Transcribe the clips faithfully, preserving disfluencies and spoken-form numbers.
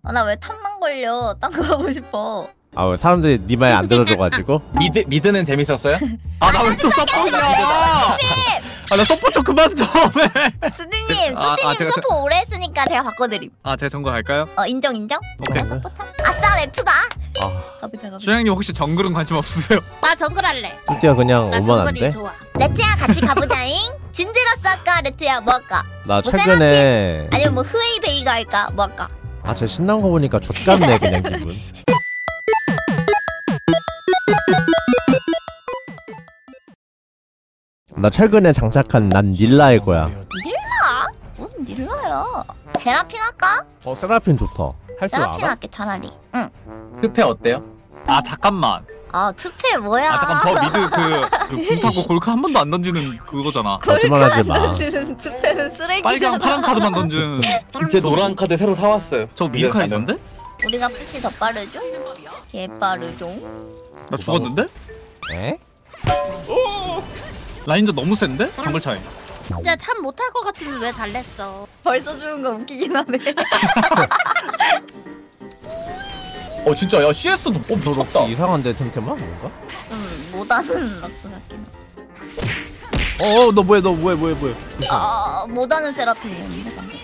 아, 나 왜 탑만 걸려? 딴 거 하고 싶어. 아, 왜 사람들이 네 말 안 들어줘가지고? 미드 미드는 재밌었어요? 아 나 왜 또 서포트야? 아 나 서포트 좀 그만 좀 해. 뚜디님, 아, 아, 뚜디님 제가- 서포 오래 했으니까 제가 바꿔드림. 아 제가 정거 갈까요? 어, 인정 인정? 오케이. 제가 서포터. 아싸 렉트다. 아, 가보자 가보자. 주영님 혹시 정글은 관심 없으세요? 나 정글 할래. 뚜띠야 그냥 나 오면 안 정글이 돼? 좋아. 레트야 같이 가보자잉. 진지러스 할까? 레트야 뭐 할까? 나 뭐 최근에 아니면 뭐 흐웨이 베이가 할까? 뭐 할까? 아, 쟤 신난 거 보니까 좆같네 그냥 기분. 나 최근에 장착한 난 닐라일 거야. 닐라? 무슨 닐라야? 세라핀 할까? 어, 세라핀 좋다. 할 줄 세라핀 알아? 할게 차라리. 응. 흡해 어때요? 아 잠깐만. 아 투페 뭐야? 아 잠깐 저 미드 그궁 타고 골카 한 번도 안 던지는 그거잖아. 거짓말하지 마. 투페는 쓰레기잖아. 빨강 파란 카드만 던지는. 제 노란 카드 새로 사왔어요. 저 미카 있는데? 우리가 푸시 더 빠르죠? 개 빠르죠? 나 죽었는데? 에? 라인저 너무 센데? 정글 차이. 진짜 탑 못할 것 같으면 왜 달랬어? 벌써 죽은 거 웃기긴 하네. 어 진짜 야 씨에스도 어 저 미쳤다. 럭스 이상한데 템템아? 뭔가? 좀 못하는 럭스 같긴 해. 어, 어, 너 뭐해 너 뭐해 뭐해 뭐해. 아 못하는 세라핀이었는데 방금.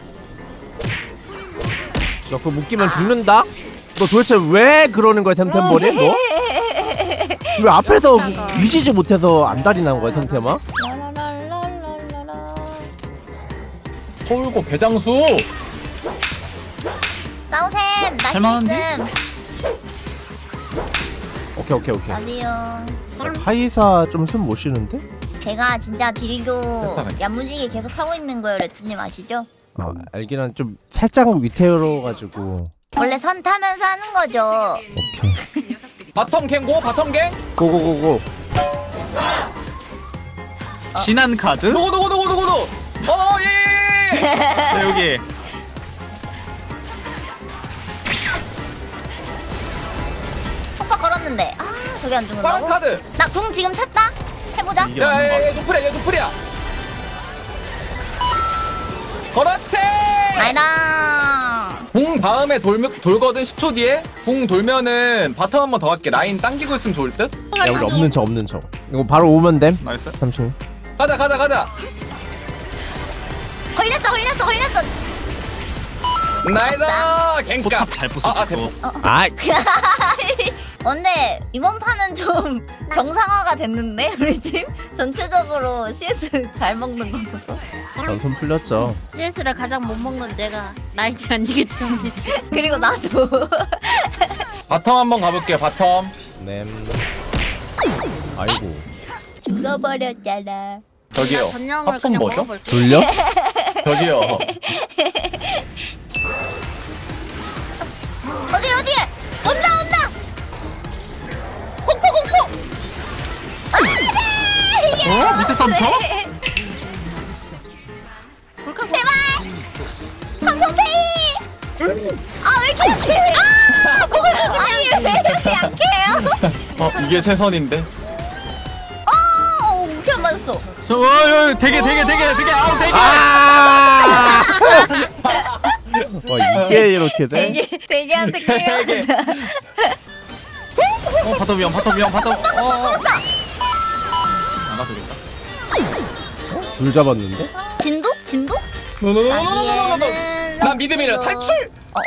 너 그거 묶이면 죽는다? 너 도대체 왜 그러는 거야 템템버리? 너? 왜 앞에서 역사가. 뒤지지 못해서 안달이 난 거야 템템아? 라라라라라라라. 서울고 배장수. 싸우셈! 나 할만한데? 힐씀! 오케이 오케이 오케이. 어디요? 카이사 좀 숨 못 쉬는데? 제가 진짜 딜교 됐다. 야무지게 계속 하고 있는 거예요, 레트님 아시죠? 아, 알기는 좀 살짝 위태로워 가지고. 원래 선 타면서 하는 거죠. 오케이. 바텀 갱고 바텀 갱. 고고고고. 진한 카드? 누구 누구 누구 누구 누구. 어 예. 네 여기. 속박 걸었는데. 아, 저게 안 파란 죽는다고? 카드. 나 궁 지금 찼다? 해보자. 이게 맞는 거 야야야 같아. 노플이야 얘 노플이야. 그렇지. 아니다. 궁 다음에 돌, 돌거든 십 초 뒤에. 궁 돌면은 바텀 한 번 더 갈게. 라인 당기고 있으면 좋을 듯. 야, 우리 없는 척 없는 척. 이거 바로 오면 됨. 나이스. 삼촌. 가자 가자 가자. 걸렸어, 걸렸어, 걸렸어. 나이다. 갱가. 포탑 잘 부숴. 아, 아, 또. 아, 근데 이번 판은 좀 정상화가 됐는데 우리 팀 전체적으로 씨에스 잘 먹는 거 보소. 전손 풀렸죠. 씨에스를 가장 못 먹는 내가 라인이 아니기 때문이지. 그리고 나도. 바텀 한번 가볼게요. 바텀. 네. 아이고. 죽어버렸잖아. 저기요. 나 전령을 합성 그냥 뭐죠? 먹어볼게. 돌려? 저기요. 어디 어디? 온다 온다. 공포 공포. 어? 밑에 삼터? 골카 제발. 삼성페이. 아 왜 이렇게 약해? 아 목을 끄 아니 왜 이렇게 약해요? 어 이게 최선인데. 어 이렇게 안 맞았어. 저 어, 어, 되게 되게 되게 되게 아우 되게. 아! 와, 이게 이렇게 돼? 돼지 돼지한테 되게. 끌려간다. 어 바텀 위험 바텀 위험 바텀. 어. 안 가도 되겠다. 불 잡았는데? 진도? 진도? 노노노노노노노. 난 믿음이라 탈출. 어?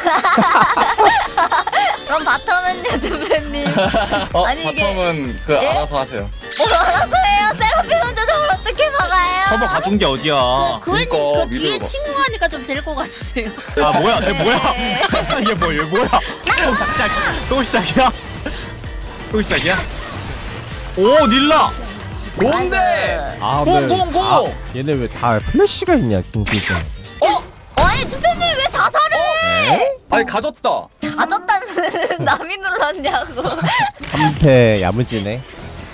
그럼 바텀은요, 두배님. 어 아니, 이게- 바텀은 그 예? 알아서 하세요. 뭘 알아서 해요? 세라핀 혼자 저걸 어떻게 막아요? 서버 가둔 게 어디야? 그 구현님 그니까, 그 뒤에 미드가. 친구 가니까 좀 데리고 가주세요. 아 뭐야? 쟤 뭐야? 이게 뭐 이게 뭐야? 또 시작. 또 시작이야? 또 시작이야? 오 닐라. 뭔데? 아, 고, 왜- 고, 고! 아, 얘네 왜 다 플래시가 있냐, 김치생. 어? 아니, 두배님 왜 자살을 해? 아니 가졌다. 가졌다는 남이 눌렀냐고. 삼 패 야무지네.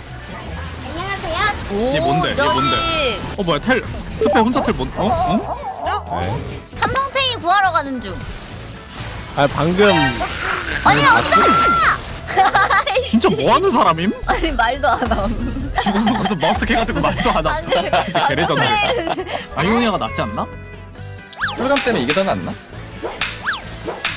안녕하세요. 얘 뭔데? 얘 뭔데? 어 뭐야 텔? 스페 혼자 텔 뭔? 어? 응? 어? 네. 삼성페이 구하러 가는 중. 아, 방금 아니, 없다! 진짜 뭐 하는 사람임? 아니, 말도 안 함. 죽어놓고서 머쓱 해가지고 말도 안 하고. 진짜 개레전드. 아이오니아가 낫지 않나? 혈감 때문에 이게 더 낫나?